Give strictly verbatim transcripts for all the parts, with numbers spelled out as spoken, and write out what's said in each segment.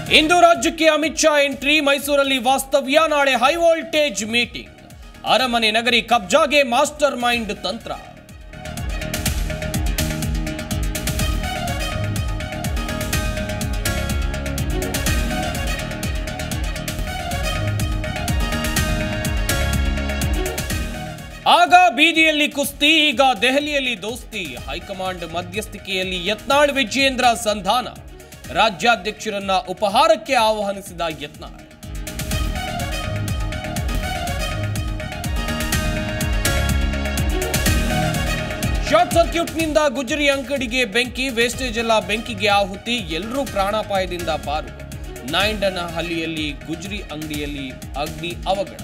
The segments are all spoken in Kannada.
ಇಂದು ರಾಜ್ಯಕ್ಕೆ ಅಮಿತ್ ಶಾ ಎಂಟ್ರಿ, ಮೈಸೂರಲ್ಲಿ ವಾಸ್ತವ್ಯ, ನಾಳೆ ಹೈ ವೋಲ್ಟೇಜ್ ಮೀಟಿಂಗ್, ಅರಮನೆ ನಗರಿ ಕಬ್ಜಾಗೆ ಮಾಸ್ಟರ್ ಮೈಂಡ್ ತಂತ್ರ. ಆಗ ಬೀದಿಯಲ್ಲಿ ಕುಸ್ತಿ, ಈಗ ದೆಹಲಿಯಲ್ಲಿ ದೋಸ್ತಿ, ಹೈಕಮಾಂಡ್ ಮಧ್ಯಸ್ಥಿಕೆಯಲ್ಲಿ ಯತ್ನಾಳ್ ವಿಜಯೇಂದ್ರ ಸಂಧಾನ, ರಾಜ್ಯಾಧ್ಯಕ್ಷರನ್ನ ಉಪಹಾರಕ್ಕೆ ಆಹ್ವಾನಿಸಿದ ಯತ್ನಾಳ್. ಶಾರ್ಟ್ ಸರ್ಕ್ಯೂಟ್ನಿಂದ ಗುಜರಿ ಅಂಗಡಿಗೆ ಬೆಂಕಿ, ವೇಸ್ಟೇಜ್ ಎಲ್ಲ ಬೆಂಕಿಗೆ ಆಹುತಿ, ಎಲ್ಲರೂ ಪ್ರಾಣಾಪಾಯದಿಂದ ಪಾರು. ನಾಯಂಡನಹಳ್ಳಿಯಲ್ಲಿ ಗುಜರಿ ಅಂಗಡಿಯಲ್ಲಿ ಅಗ್ನಿ ಅವಘಡ.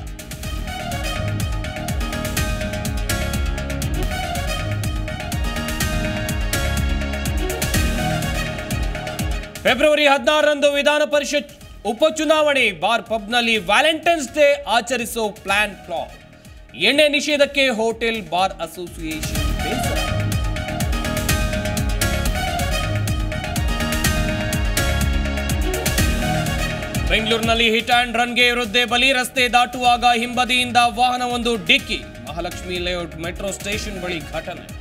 ಫೆಬ್ರವರಿ ಹದಿನಾರರಂದು ವಿಧಾನ ಪರಿಷತ್ ಉಪಚುನಾವಣೆ, ಬಾರ್ ಪಬ್ನಲ್ಲಿ ವ್ಯಾಲೆಂಟೈನ್ಸ್ ಡೇ ಆಚರಿಸೋ ಪ್ಲಾನ್ ಫ್ಲಾಪ್. ಎಣ್ಣೆ ನಿಷೇಧಕ್ಕೆ ಹೋಟೆಲ್ ಬಾರ್ ಅಸೋಸಿಯೇಷನ್ ಬೇಸರ. ಬೆಂಗಳೂರಿನಲ್ಲಿ ಹಿಟ್ ಅಂಡ್ ರನ್ಗೆ ವೃದ್ಧೆ ಬಲಿ, ರಸ್ತೆ ದಾಟುವಾಗ ಹಿಂಬದಿಯಿಂದ ವಾಹನವೊಂದು ಡಿಕ್ಕಿ, ಮಹಾಲಕ್ಷ್ಮಿ ಲೇಔಟ್ ಮೆಟ್ರೋ ಸ್ಟೇಷನ್ ಬಳಿ ಘಟನೆ.